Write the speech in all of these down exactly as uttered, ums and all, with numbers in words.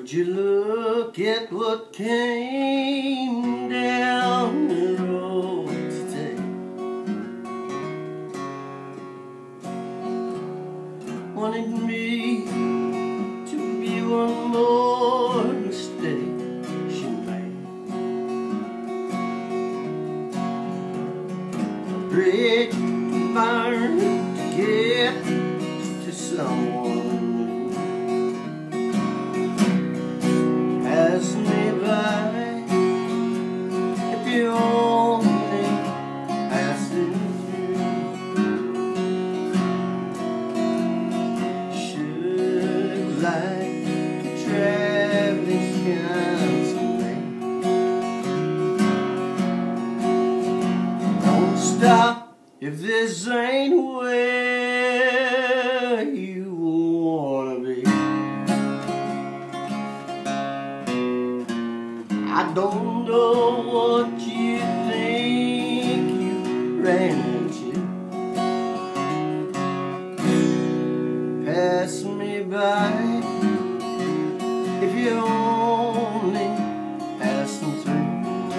Would you look at what came down the road today? Wanted me to be one more mistake she made. A bridge burn to get to someone. Pass me by if you're only passing through. Should like the traveling constantly. Don't stop if this ain't where you wanna be. I don't know what you think you ran into. Pass me by if you're only passing through.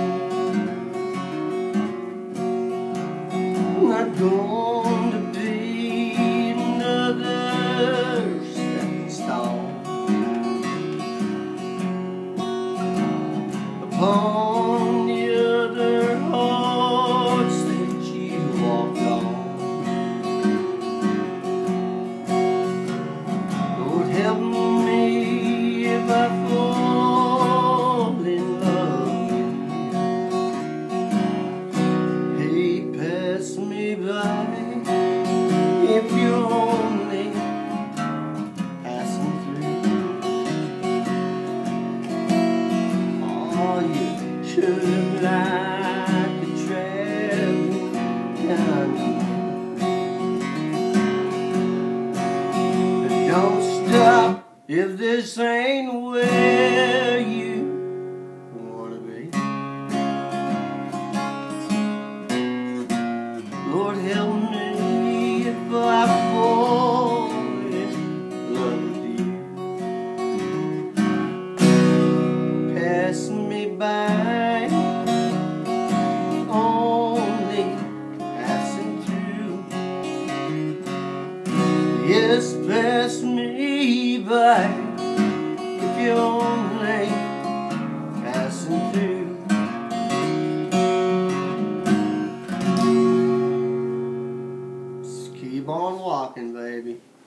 Not going to be another stepping stone upon the other hearts that you walked on. Lord, help me if I fall in love with you. Hey, pass me by if you're only passing through. Should have liked the traveling but don't stop if this ain't where you wanna be. Lord, help me if I fall in love with you. Pass me by Yes, pass me by if you're only passing through. Just keep on walking, baby.